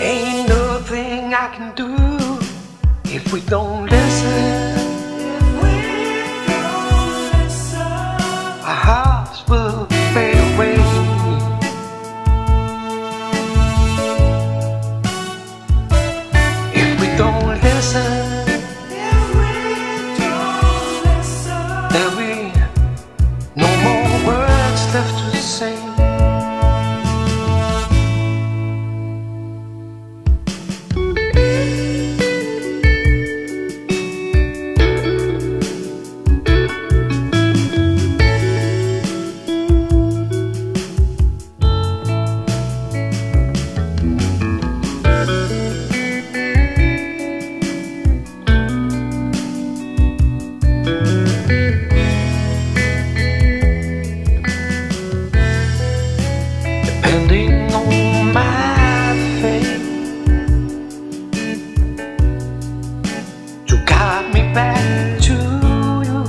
Ain't nothing I can do if we don't listen. Our hearts will fade away. If we don't listen, there'll be no more words left to say. Depending on my fate to guide me back to you,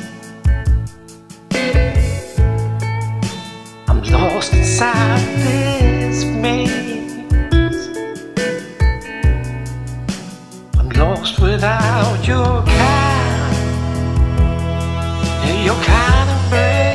I'm lost inside this maze. I'm lost without your kind, your kind embrace.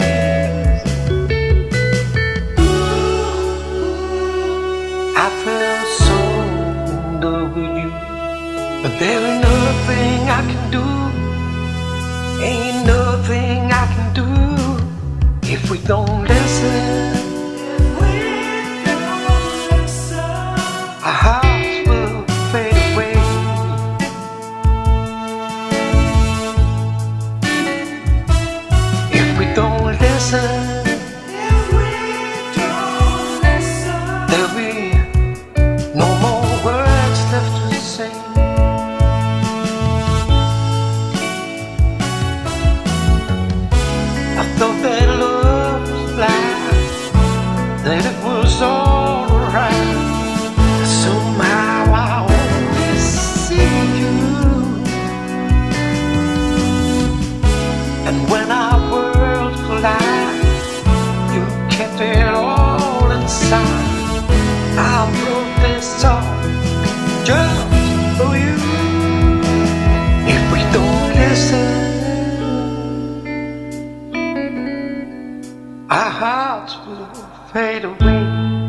I felt so in love with you, but there ain't nothing I can do. Ain't nothing I can do if we don't listen. Our hearts will fade away. If we don't listen, there'll be no more words left to say. I thought that love was blind, that it was all right. Somehow I only see you, and when our worlds collide, you kept it all inside. I wrote this song just for you. If we don't listen, our hearts will fade away.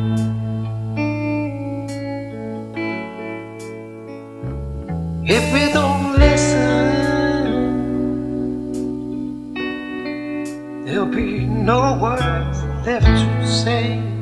If we don't listen, there'll be no words left to say.